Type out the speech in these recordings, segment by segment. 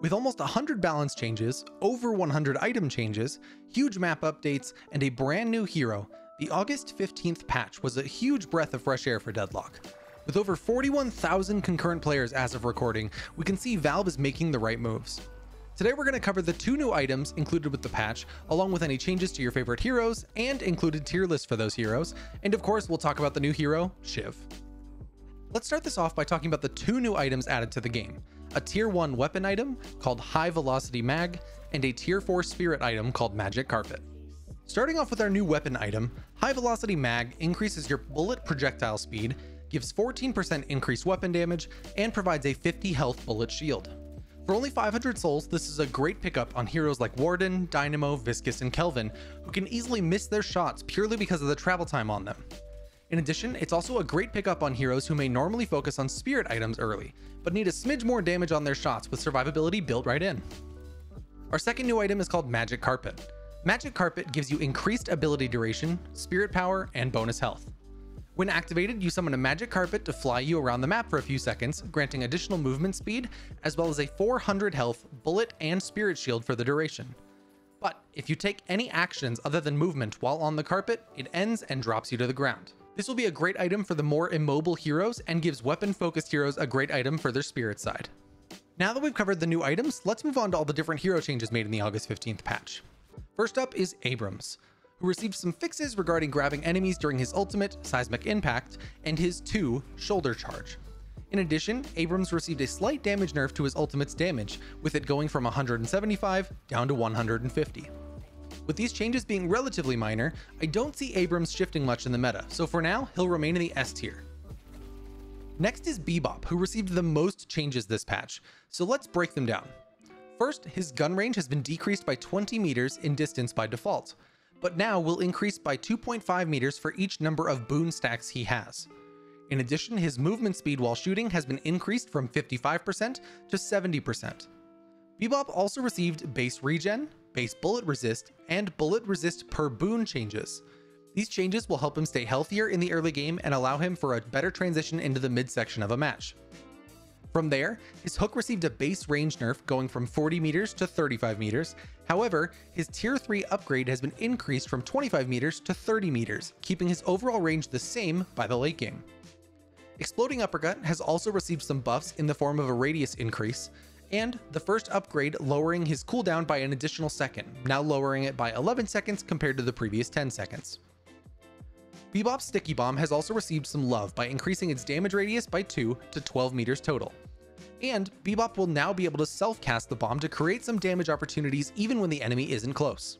With almost 100 balance changes, over 100 item changes, huge map updates, and a brand new hero, the August 15th patch was a huge breath of fresh air for Deadlock. With over 41,000 concurrent players as of recording, we can see Valve is making the right moves. Today we're going to cover the 2 new items included with the patch, along with any changes to your favorite heroes, and included tier lists for those heroes, and of course we'll talk about the new hero, Shiv. Let's start this off by talking about the 2 new items added to the game. A tier 1 weapon item called High Velocity Mag, and a tier 4 spirit item called Magic Carpet. Starting off with our new weapon item, High Velocity Mag increases your bullet projectile speed, gives 14% increased weapon damage, and provides a 50 health bullet shield. For only 500 souls, this is a great pickup on heroes like Warden, Dynamo, Viscous, and Kelvin, who can easily miss their shots purely because of the travel time on them. In addition, it's also a great pickup on heroes who may normally focus on spirit items early, but need a smidge more damage on their shots with survivability built right in. Our second new item is called Magic Carpet. Magic Carpet gives you increased ability duration, spirit power, and bonus health. When activated, you summon a Magic Carpet to fly you around the map for a few seconds, granting additional movement speed, as well as a 400 health bullet and spirit shield for the duration. But if you take any actions other than movement while on the carpet, it ends and drops you to the ground. This will be a great item for the more immobile heroes and gives weapon-focused heroes a great item for their spirit side. Now that we've covered the new items, let's move on to all the different hero changes made in the August 15th patch. First up is Abrams, who received some fixes regarding grabbing enemies during his ultimate, Seismic Impact, and his 2, Shoulder Charge. In addition, Abrams received a slight damage nerf to his ultimate's damage, with it going from 175 down to 150. With these changes being relatively minor, I don't see Abrams shifting much in the meta, so for now, he'll remain in the S tier. Next is Bebop, who received the most changes this patch, so let's break them down. First, his gun range has been decreased by 20 meters in distance by default, but now will increase by 2.5 meters for each number of boon stacks he has. In addition, his movement speed while shooting has been increased from 55% to 70%. Bebop also received base regen, base bullet resist, and bullet resist per boon changes. These changes will help him stay healthier in the early game and allow him for a better transition into the midsection of a match. From there, his hook received a base range nerf going from 40 meters to 35 meters. However, his tier 3 upgrade has been increased from 25 meters to 30 meters, keeping his overall range the same by the late game. Exploding Uppercut has also received some buffs in the form of a radius increase, and the first upgrade lowering his cooldown by an additional second, now lowering it by 11 seconds compared to the previous 10 seconds. Bebop's Sticky Bomb has also received some love by increasing its damage radius by 2 to 12 meters total. And Bebop will now be able to self-cast the bomb to create some damage opportunities even when the enemy isn't close.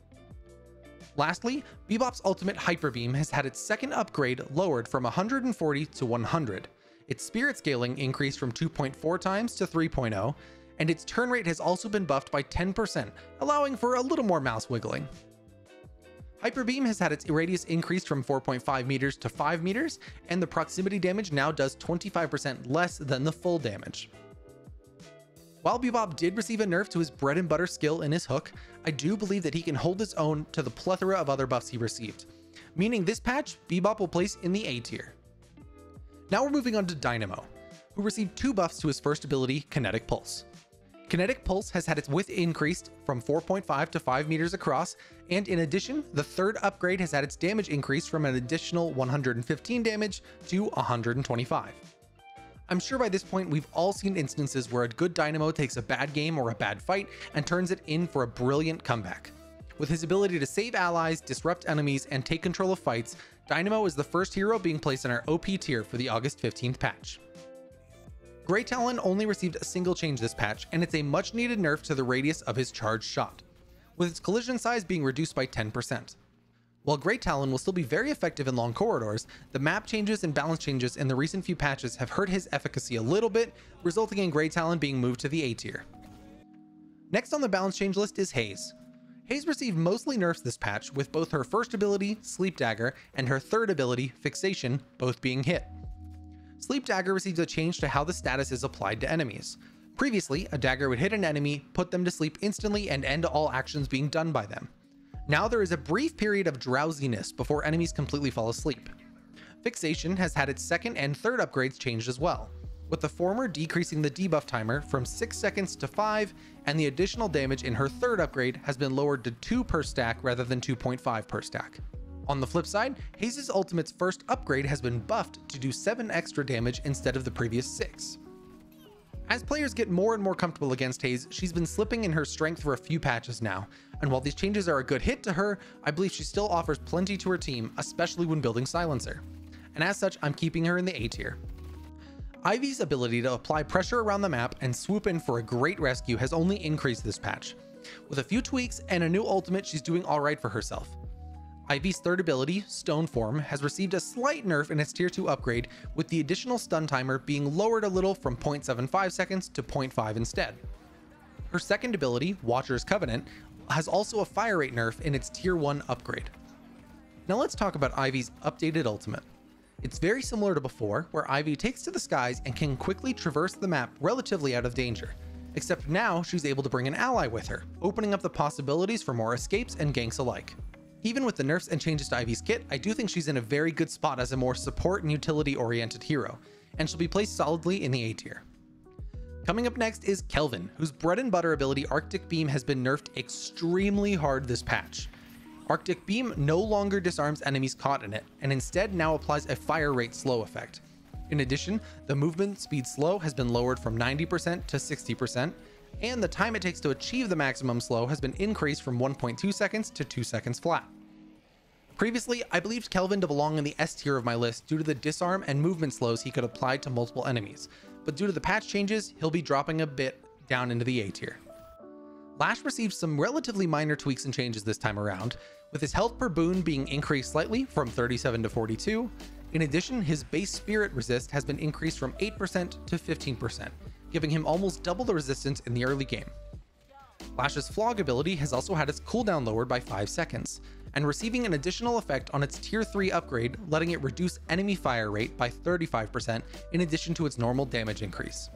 Lastly, Bebop's ultimate Hyper Beam has had its second upgrade lowered from 140 to 100. Its spirit scaling increased from 2.4 times to 3.0, and its turn rate has also been buffed by 10%, allowing for a little more mouse wiggling. Hyper Beam has had its radius increased from 4.5 meters to 5 meters, and the proximity damage now does 25% less than the full damage. While Bebop did receive a nerf to his bread and butter skill in his hook, I do believe that he can hold his own to the plethora of other buffs he received, meaning this patch, Bebop will place in the A tier. Now we're moving on to Dynamo, who received 2 buffs to his first ability, Kinetic Pulse. Kinetic Pulse has had its width increased from 4.5 to 5 meters across, and in addition, the third upgrade has had its damage increased from an additional 115 damage to 125. I'm sure by this point we've all seen instances where a good Dynamo takes a bad game or a bad fight and turns it in for a brilliant comeback. With his ability to save allies, disrupt enemies, and take control of fights, Dynamo is the first hero being placed in our OP tier for the August 15th patch. Grey Talon only received a single change this patch, and it's a much needed nerf to the radius of his charged shot, with its collision size being reduced by 10%. While Grey Talon will still be very effective in long corridors, the map changes and balance changes in the recent few patches have hurt his efficacy a little bit, resulting in Grey Talon being moved to the A tier. Next on the balance change list is Haze. Haze received mostly nerfs this patch, with both her first ability, Sleep Dagger, and her third ability, Fixation, both being hit. Sleep Dagger receives a change to how the status is applied to enemies. Previously, a dagger would hit an enemy, put them to sleep instantly, and end all actions being done by them. Now there is a brief period of drowsiness before enemies completely fall asleep. Fixation has had its second and third upgrades changed as well. with the former decreasing the debuff timer from 6 seconds to 5, and the additional damage in her third upgrade has been lowered to 2 per stack rather than 2.5 per stack. On the flip side, Haze's ultimate's first upgrade has been buffed to do 7 extra damage instead of the previous 6. As players get more and more comfortable against Haze, she's been slipping in her strength for a few patches now, and while these changes are a good hit to her, I believe she still offers plenty to her team, especially when building Silencer. And as such, I'm keeping her in the A tier. Ivy's ability to apply pressure around the map and swoop in for a great rescue has only increased this patch. With a few tweaks and a new ultimate, she's doing alright for herself. Ivy's third ability, Stone Form, has received a slight nerf in its tier 2 upgrade, with the additional stun timer being lowered a little from 0.75 seconds to 0.5 instead. Her second ability, Watcher's Covenant, has also a fire rate nerf in its tier 1 upgrade. Now let's talk about Ivy's updated ultimate. It's very similar to before, where Ivy takes to the skies and can quickly traverse the map relatively out of danger, except now she's able to bring an ally with her, opening up the possibilities for more escapes and ganks alike. Even with the nerfs and changes to Ivy's kit, I do think she's in a very good spot as a more support and utility oriented hero, and she'll be placed solidly in the A tier. Coming up next is Kelvin, whose bread and butter ability Arctic Beam has been nerfed extremely hard this patch. Arctic Beam no longer disarms enemies caught in it, and instead now applies a fire rate slow effect. In addition, the movement speed slow has been lowered from 90% to 60%, and the time it takes to achieve the maximum slow has been increased from 1.2 seconds to 2 seconds flat. Previously, I believed Kelvin to belong in the S tier of my list due to the disarm and movement slows he could apply to multiple enemies, but due to the patch changes, he'll be dropping a bit down into the A tier. Lash received some relatively minor tweaks and changes this time around, with his health per boon being increased slightly from 37 to 42. In addition, his base spirit resist has been increased from 8% to 15%, giving him almost double the resistance in the early game. Lash's Flog ability has also had its cooldown lowered by 5 seconds, and receiving an additional effect on its tier 3 upgrade, letting it reduce enemy fire rate by 35% in addition to its normal damage increase.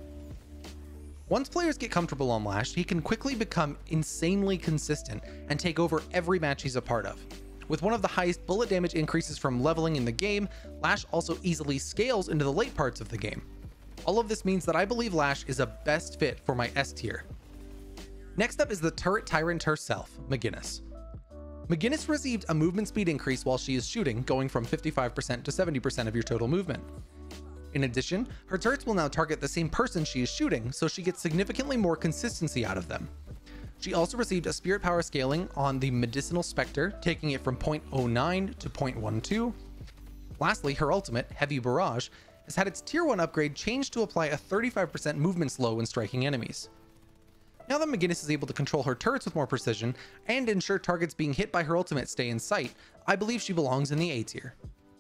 Once players get comfortable on Lash, he can quickly become insanely consistent and take over every match he's a part of. With one of the highest bullet damage increases from leveling in the game, Lash also easily scales into the late parts of the game. All of this means that I believe Lash is a best fit for my S tier. Next up is the turret tyrant herself, McGinnis. McGinnis received a movement speed increase while she is shooting, going from 55% to 70% of your total movement. In addition, her turrets will now target the same person she is shooting, so she gets significantly more consistency out of them. She also received a spirit power scaling on the Medicinal Spectre, taking it from 0.09 to 0.12. Lastly, her ultimate, Heavy Barrage, has had its tier 1 upgrade changed to apply a 35% movement slow when striking enemies. Now that McGinnis is able to control her turrets with more precision and ensure targets being hit by her ultimate stay in sight, I believe she belongs in the A tier.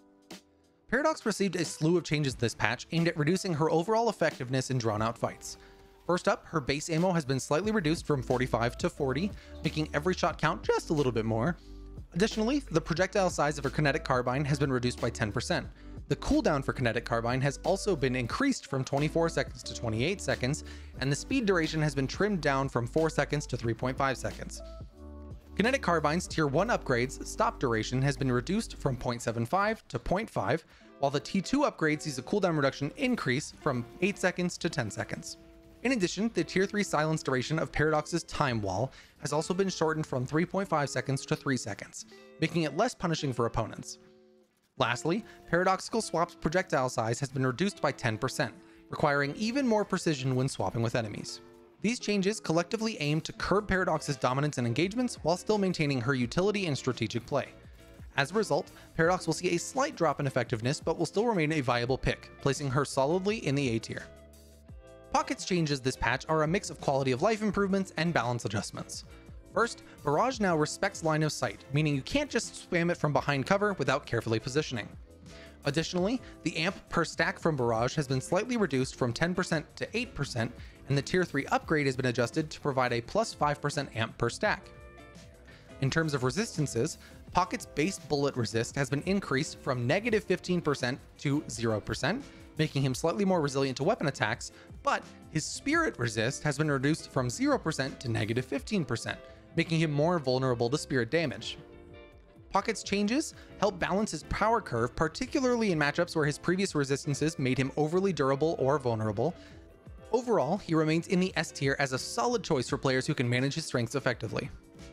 Paradox received a slew of changes this patch aimed at reducing her overall effectiveness in drawn-out fights. First up, her base ammo has been slightly reduced from 45 to 40, making every shot count just a little bit more. Additionally, the projectile size of her kinetic carbine has been reduced by 10%. The cooldown for kinetic carbine has also been increased from 24 seconds to 28 seconds, and the speed duration has been trimmed down from 4 seconds to 3.5 seconds. Kinetic Carbine's tier 1 upgrades stop duration has been reduced from 0.75 to 0.5, while the T2 upgrade sees a cooldown reduction increase from 8 seconds to 10 seconds. In addition, the tier 3 silence duration of Paradox's Time Wall has also been shortened from 3.5 seconds to 3 seconds, making it less punishing for opponents. Lastly, Paradoxical Swap's projectile size has been reduced by 10%, requiring even more precision when swapping with enemies. These changes collectively aim to curb Paradox's dominance in engagements while still maintaining her utility and strategic play. As a result, Paradox will see a slight drop in effectiveness but will still remain a viable pick, placing her solidly in the A tier. Pocket's changes this patch are a mix of quality of life improvements and balance adjustments. First, Barrage now respects line of sight, meaning you can't just spam it from behind cover without carefully positioning. Additionally, the amp per stack from Barrage has been slightly reduced from 10% to 8%, and the tier 3 upgrade has been adjusted to provide a plus 5% amp per stack. In terms of resistances, Pocket's base bullet resist has been increased from negative 15% to 0%, making him slightly more resilient to weapon attacks, but his spirit resist has been reduced from 0% to negative 15%, making him more vulnerable to spirit damage. Pocket's changes help balance his power curve, particularly in matchups where his previous resistances made him overly durable or vulnerable. Overall, he remains in the S tier as a solid choice for players who can manage his strengths effectively.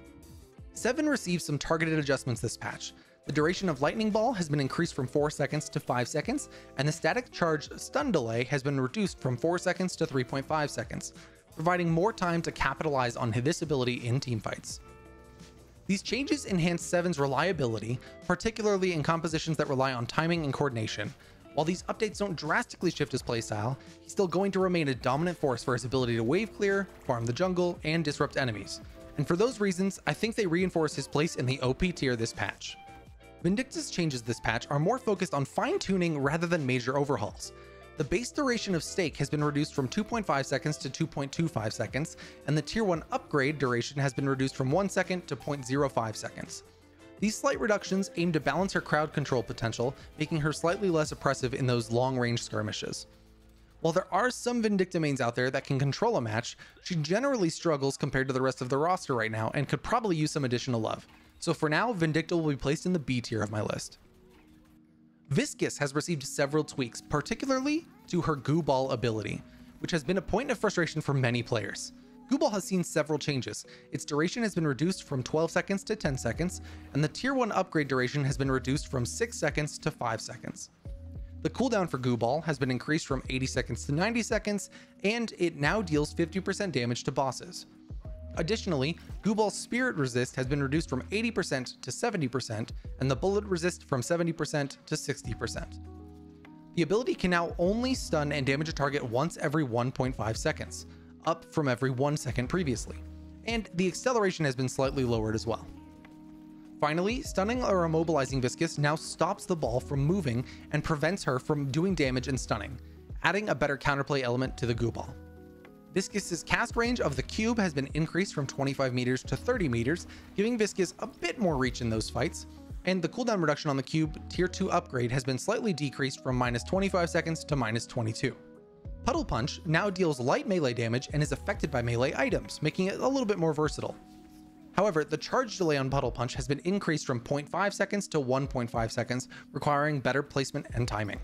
7 received some targeted adjustments this patch. The duration of Lightning Ball has been increased from 4 seconds to 5 seconds, and the static charge stun delay has been reduced from 4 seconds to 3.5 seconds, providing more time to capitalize on this ability in teamfights. These changes enhance 7's reliability, particularly in compositions that rely on timing and coordination. While these updates don't drastically shift his playstyle, he's still going to remain a dominant force for his ability to wave clear, farm the jungle, and disrupt enemies. And for those reasons, I think they reinforce his place in the OP tier this patch. Vindicta's changes this patch are more focused on fine-tuning rather than major overhauls. The base duration of stake has been reduced from 2.5 seconds to 2.25 seconds, and the tier 1 upgrade duration has been reduced from 1 second to 0.05 seconds. These slight reductions aim to balance her crowd control potential, making her slightly less oppressive in those long-range skirmishes. While there are some Vindicta mains out there that can control a match, she generally struggles compared to the rest of the roster right now and could probably use some additional love. So for now, Vindicta will be placed in the B tier of my list. Viscous has received several tweaks, particularly to her Goo Ball ability, which has been a point of frustration for many players. Goo Ball has seen several changes. Its duration has been reduced from 12 seconds to 10 seconds, and the tier 1 upgrade duration has been reduced from 6 seconds to 5 seconds. The cooldown for Goo Ball has been increased from 80 seconds to 90 seconds, and it now deals 50% damage to bosses. Additionally, Goo Ball's Spirit Resist has been reduced from 80% to 70%, and the Bullet Resist from 70% to 60%. The ability can now only stun and damage a target once every 1.5 seconds, up from every 1 second previously, and the acceleration has been slightly lowered as well. Finally, stunning or immobilizing Viscous now stops the ball from moving and prevents her from doing damage and stunning, adding a better counterplay element to the Goo Ball. Viscous' cast range of the cube has been increased from 25 meters to 30 meters, giving Viscous a bit more reach in those fights, and the cooldown reduction on the cube tier 2 upgrade has been slightly decreased from -25 seconds to -22. Puddle Punch now deals light melee damage and is affected by melee items, making it a little bit more versatile. However, the charge delay on Puddle Punch has been increased from 0.5 seconds to 1.5 seconds, requiring better placement and timing.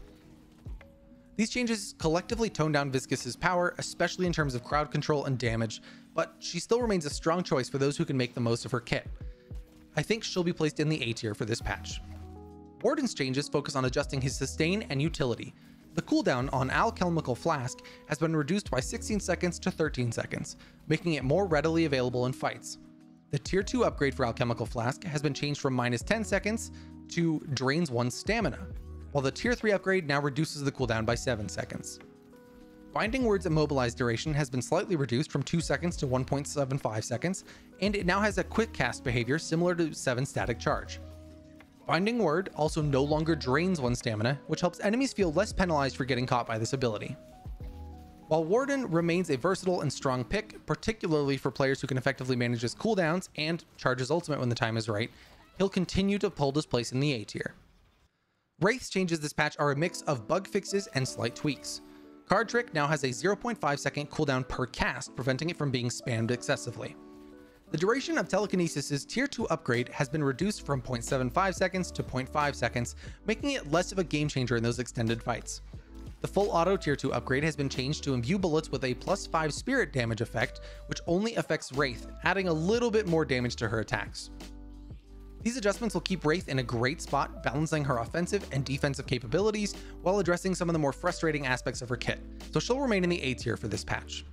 These changes collectively tone down Viscous' power, especially in terms of crowd control and damage, but she still remains a strong choice for those who can make the most of her kit. I think she'll be placed in the A tier for this patch. Warden's changes focus on adjusting his sustain and utility. The cooldown on Alchemical Flask has been reduced by 16 seconds to 13 seconds, making it more readily available in fights. The tier 2 upgrade for Alchemical Flask has been changed from -10 seconds to drains 1's stamina, while the tier 3 upgrade now reduces the cooldown by 7 seconds. Binding Word's immobilized duration has been slightly reduced from 2 seconds to 1.75 seconds, and it now has a quick cast behavior similar to 7's static charge. Binding Word also no longer drains 1's stamina, which helps enemies feel less penalized for getting caught by this ability. While Warden remains a versatile and strong pick, particularly for players who can effectively manage his cooldowns and charge his ultimate when the time is right, he'll continue to hold his place in the A tier. Wraith's changes this patch are a mix of bug fixes and slight tweaks. Card Trick now has a 0.5 second cooldown per cast, preventing it from being spammed excessively. The duration of Telekinesis' tier 2 upgrade has been reduced from 0.75 seconds to 0.5 seconds, making it less of a game changer in those extended fights. The full auto tier 2 upgrade has been changed to imbue bullets with a +5 spirit damage effect, which only affects Wraith, adding a little bit more damage to her attacks. These adjustments will keep Wraith in a great spot, balancing her offensive and defensive capabilities while addressing some of the more frustrating aspects of her kit, so she'll remain in the A tier for this patch.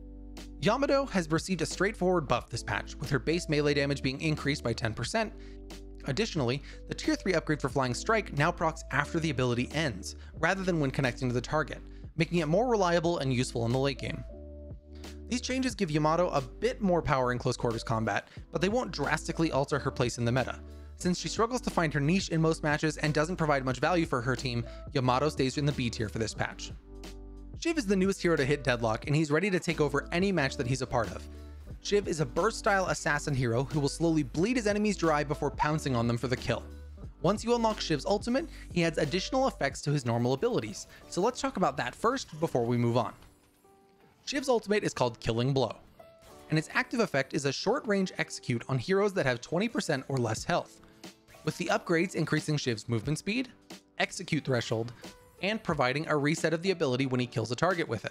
Yamato has received a straightforward buff this patch, with her base melee damage being increased by 10%. Additionally, the tier 3 upgrade for Flying Strike now procs after the ability ends, rather than when connecting to the target, making it more reliable and useful in the late game. These changes give Yamato a bit more power in close quarters combat, but they won't drastically alter her place in the meta. Since she struggles to find her niche in most matches and doesn't provide much value for her team, Yamato stays in the B tier for this patch. Shiv is the newest hero to hit Deadlock, and he's ready to take over any match that he's a part of. Shiv is a burst-style assassin hero who will slowly bleed his enemies dry before pouncing on them for the kill. Once you unlock Shiv's ultimate, he adds additional effects to his normal abilities, so let's talk about that first before we move on. Shiv's ultimate is called Killing Blow, and its active effect is a short-range execute on heroes that have 20% or less health. with the upgrades increasing Shiv's movement speed, execute threshold, and providing a reset of the ability when he kills a target with it.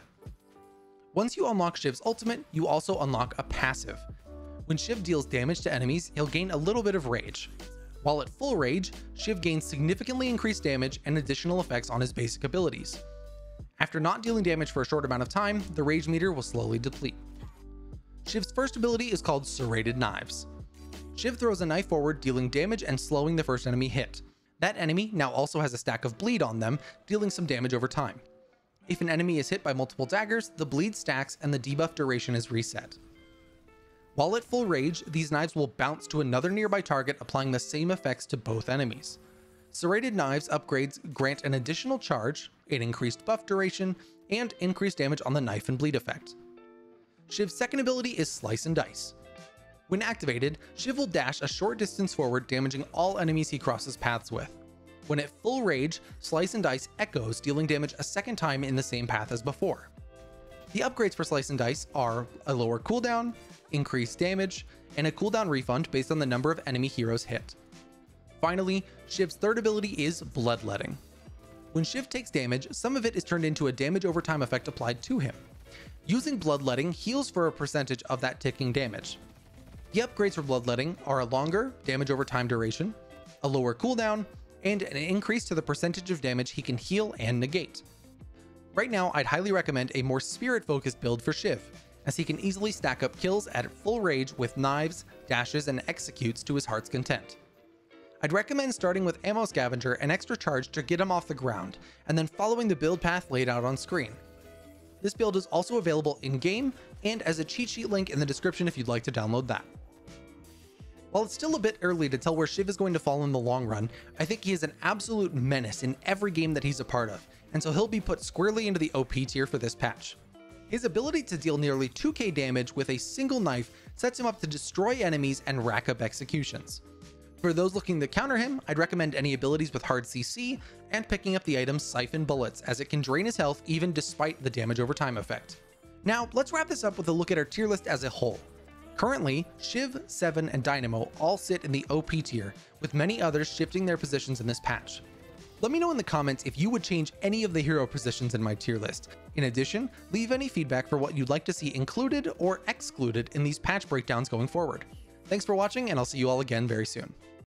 Once you unlock Shiv's ultimate, you also unlock a passive. When Shiv deals damage to enemies, he'll gain a little bit of rage. While at full rage, Shiv gains significantly increased damage and additional effects on his basic abilities. After not dealing damage for a short amount of time, the rage meter will slowly deplete. Shiv's first ability is called Serrated Knives. Shiv throws a knife forward, dealing damage and slowing the first enemy hit. That enemy now also has a stack of bleed on them, dealing some damage over time. If an enemy is hit by multiple daggers, the bleed stacks and the debuff duration is reset. While at full rage, these knives will bounce to another nearby target, applying the same effects to both enemies. Serrated Knives upgrades grant an additional charge, an increased buff duration, and increased damage on the knife and bleed effect. Shiv's second ability is Slice and Dice. When activated, Shiv will dash a short distance forward, damaging all enemies he crosses paths with. When at full rage, Slice and Dice echoes, dealing damage a second time in the same path as before. The upgrades for Slice and Dice are a lower cooldown, increased damage, and a cooldown refund based on the number of enemy heroes hit. Finally, Shiv's third ability is Bloodletting. When Shiv takes damage, some of it is turned into a damage over time effect applied to him. Using Bloodletting heals for a percentage of that ticking damage. The upgrades for Bloodletting are a longer damage over time duration, a lower cooldown, and an increase to the percentage of damage he can heal and negate. Right now, I'd highly recommend a more spirit-focused build for Shiv, as he can easily stack up kills at full rage with knives, dashes, and executes to his heart's content. I'd recommend starting with Ammo Scavenger and extra charge to get him off the ground, and then following the build path laid out on screen. This build is also available in-game and as a cheat sheet link in the description if you'd like to download that. While it's still a bit early to tell where Shiv is going to fall in the long run, I think he is an absolute menace in every game that he's a part of, and so he'll be put squarely into the OP tier for this patch. His ability to deal nearly 2k damage with a single knife sets him up to destroy enemies and rack up executions. For those looking to counter him, I'd recommend any abilities with hard CC and picking up the item Siphon Bullets, as it can drain his health even despite the damage over time effect. Now, let's wrap this up with a look at our tier list as a whole. Currently, Shiv, Seven, and Dynamo all sit in the OP tier, with many others shifting their positions in this patch. Let me know in the comments if you would change any of the hero positions in my tier list. In addition, leave any feedback for what you'd like to see included or excluded in these patch breakdowns going forward. Thanks for watching, and I'll see you all again very soon.